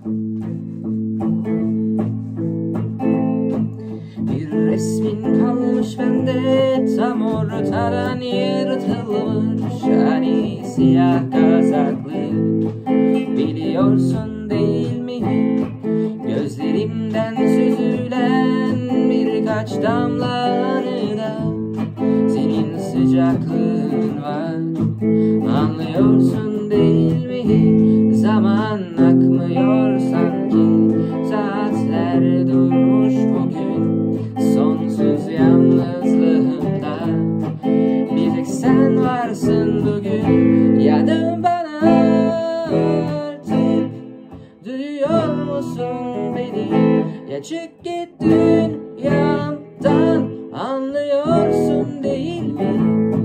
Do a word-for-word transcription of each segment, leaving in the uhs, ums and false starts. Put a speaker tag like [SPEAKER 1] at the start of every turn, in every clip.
[SPEAKER 1] Bir resmin kalmış bende, tam ortadan yırtılmış. Hani siyah kazaklı, biliyorsun değil mi? Gözlerimden süzülen birkaç damla anıda senin sıcaklığın var. Anlıyorsun değil mi? Zaman akmıyor sanki, saatler durmuş bugün sonsuz yalnızlığımda. Bir tek sen varsın bugün, yardım bana artık. Duyuyor musun beni? Ya çık git dünyamdan, anlıyorsun değil mi?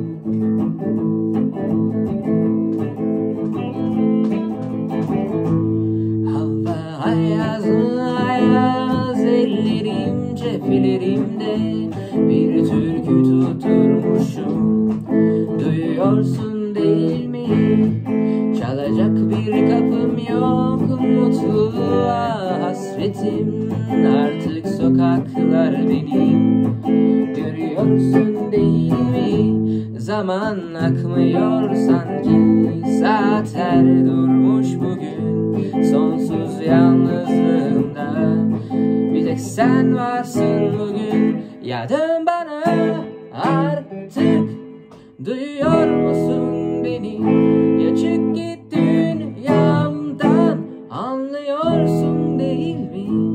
[SPEAKER 1] Hava ayaz ayaz, ellerim ceplerimde bir türkü tutturmuşum. Duyuyorsun değil mi? Çalacak bir kapım yok, mutluluğa hasretim. Artık sokaklar benim, görüyorsun değil mi? Zaman akmıyor sanki, saatler durmuş bugün sonsuz yalnızlığımda. Bir tek sen varsın bugün, yardım bana artık. Duyuyor musun beni? Ya çık git dünyamdan, anlıyorsun değil mi?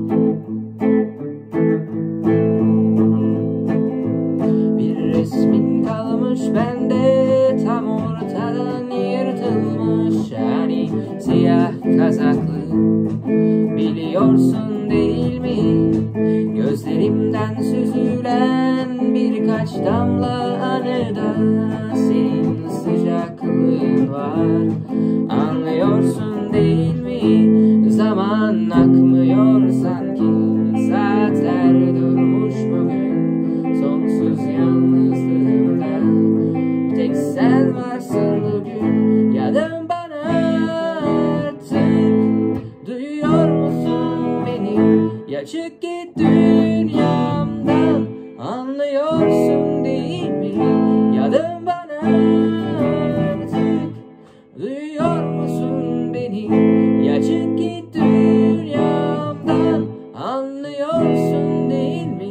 [SPEAKER 1] Bir resmin kalmış bende, tam ortadan yırtılmış. Hani siyah kazaklı, biliyorsun değil mi? Gözlerimden süzülen birkaç damla anıda senin sıcaklığın var. Anlıyorsun değil mi? Zaman akmıyor sanki, saatler durmuş bugün sonsuz yalnızlığımda. Bir tek sen varsın bugün, yardım bana artık. Duyuyor musun beni? Ya çık git dünyamdan, anlıyorsun değil mi? Yardım bana artık. Duyuyor musun beni? Ya çık git dünyamdan, anlıyorsun değil mi?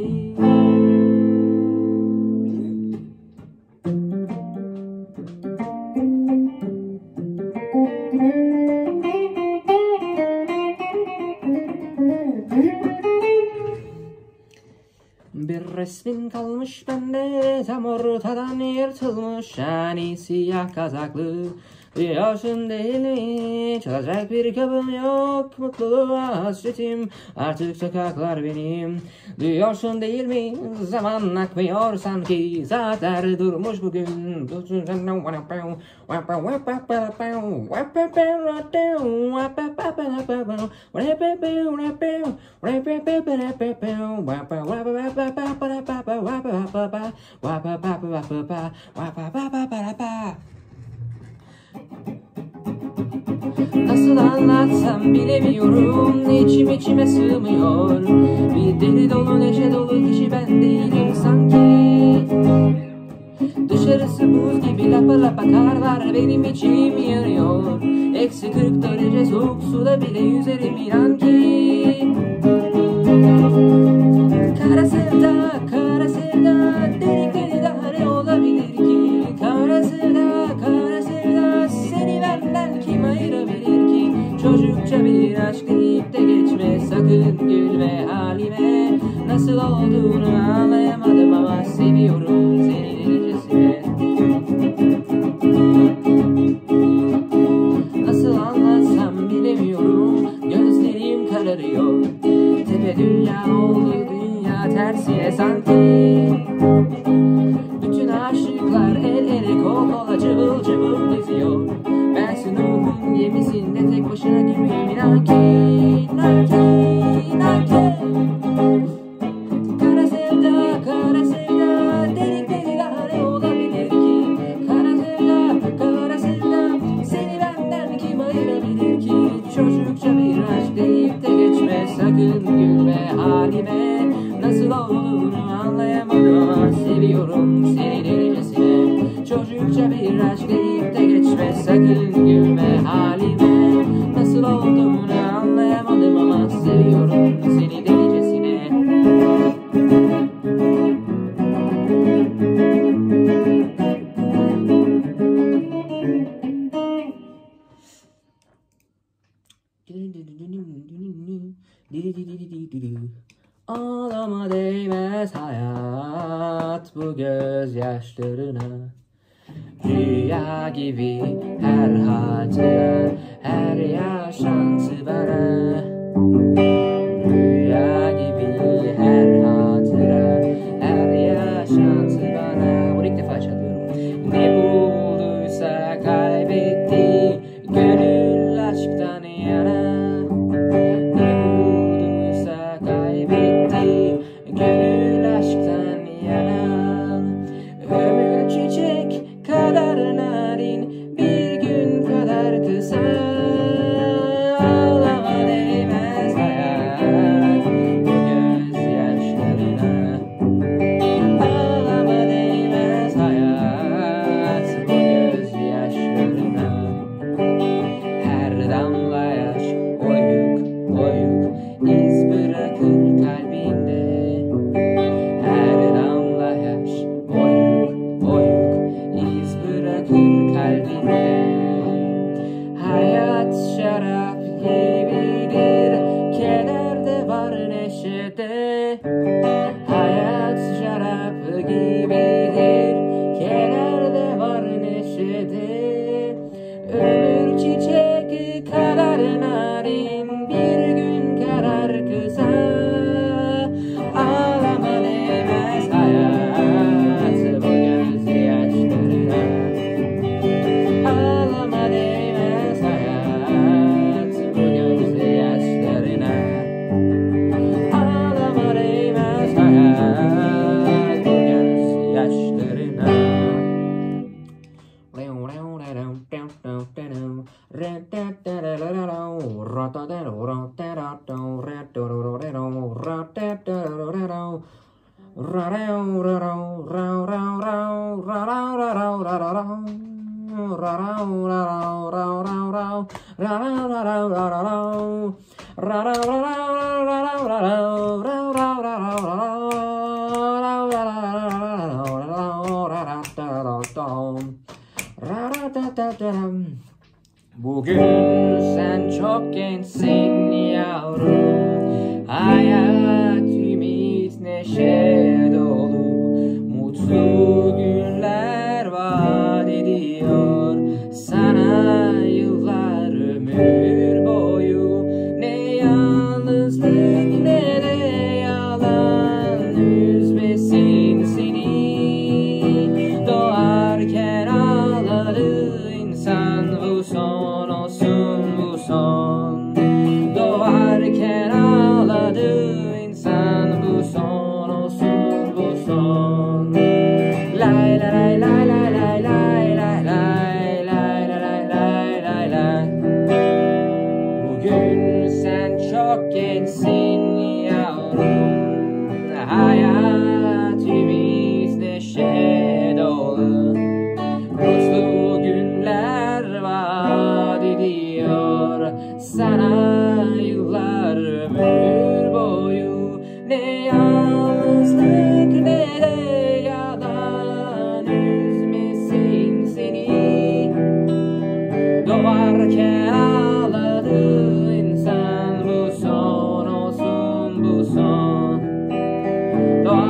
[SPEAKER 1] Bir resmin kalmış bende, tam ortadan yırtılmış. Hani siyah kazaklı, biliyorsun değil mi? Çalacak bir kapım yok, mutluluğa hasretim. Artık sokaklar benim, duyuyorsun değil mi? Zaman akmıyor sanki, saatler durmuş bugün. Nasıl anlatsam bilemiyorum, içim içime sığmıyor. Bir deli dolu neşe dolu kişi ben değilim sanki. Dışarısı buz gibi, lapa lapa kar var, benim içim yanıyor. Eksi kırk derece soğuk suda bile yüzerim inan ki. Kara sevda, kara sevda, dedikleri daha ne olabilir ki? Kara sevda, kara sevda, seni benden kim ayırabilir ki? Çocukça bir aşk deyip de geçme, sakın gülme halime. Nasıl olduğunu anlayamadım ama seviyorum seni delicesine. Nasıl anlatsam bilemiyorum, gözlerim kararıyor. Tepe dünya oldu dünya tersine sanki. Bütün aşıklar el ele kol kola cıvıl cıvıl geziyor. Ben Nuh'un gemisinde tek başına gibiyim inan ki, inan ki, inan ki. Kara sevda, kara sevda, delik deli daha ne olabilir ki? Kara sevda, kara sevda, seni benden kim ayırabilir ki? Çocukça bir aşk değil. deyip de geçme, sakın gülme halime. Nasıl olduğunu anlayamadım ama seviyorum seni delicesine. Çocukça bir aşk deyip de geçme, sakın gülme halime. Nasıl olduğunu anlayamadım ama seviyorum seni delicesine. Ağlama değmez hayat bu gözyaşlarına. Rüya gibi her hatıra, her yaşantı bana. Rüya gibi her hatıra, her yaşantı bana. Bunu ilk defa çalıyorum. Ne bulduysa kaybetti, gönül aşktan yana. Ne bulduysa kaybetti, gönül aşktan yana. Ömür çiçek kadar narin, bir gün kadar kısa. Ağlama değmez hayat bu gözyaşlarına. Ağlama değmez hayat bu gözyaşlarına. Her damla yaş oyuk oyuk iz bırakır kalbinde. Her damla yaş oyuk oyuk iz bırakır kalbinde. Hayat şarap gibidir, kederde var neşede. Hayat şarap gibidir, kederde var neşede. Ömür çiçek kadar narin, bir gün kadar kısa. Ağlama değmez hayat bu gözyaşlarına. Ağlama değmez hayat bu gözyaşlarına. Ağlama değmez hayat bu gözyaşlarına. Bugün sen çok gençsin yavrum. Hayat, ümit, neşe dolu. Mutlu günler vaat ediyor sana yıllar, ömür boyu. Ne yalnızlık ne de yalan üzmesin seni. Doğarken ağladı insan, bu son olsun bu son. Doğarken ağladı insan, bu son olsun bu son. Lay lay lay lay lay lay lay lay lay lay lay lay lay. Bugün sen çok gençsin yavrum. Hayat, ümit, neşe dolu. Mutlu günler vaat ediyor sana yıllar, ömür boyu. Ne yalnızlık ne de yalan üzmesin seni. Doğarken ağladı insan, bu son olsun bu son. Doğarken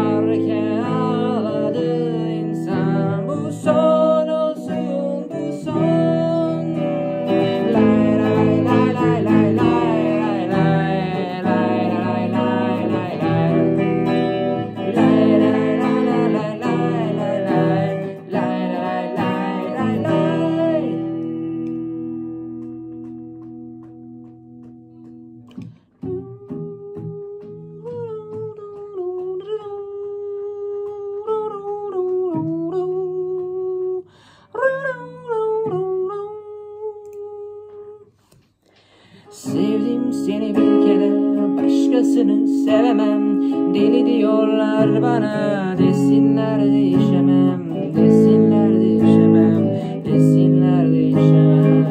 [SPEAKER 1] başkasını sevemem. Deli diyorlar bana, desinler değişemem. Desinler değişemem, desinler değişemem.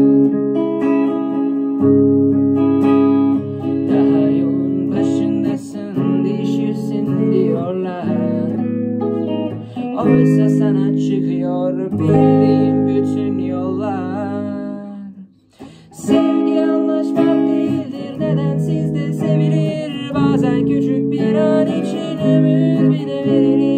[SPEAKER 1] Daha yolun başındasın, değişirsin diyorlar. Oysa sana çıkıyor bildiğim bütün yollar. Sevgi anlaşmak değildir, neden sizde sevilir? Bazen küçük bir an için ömür bile verilir.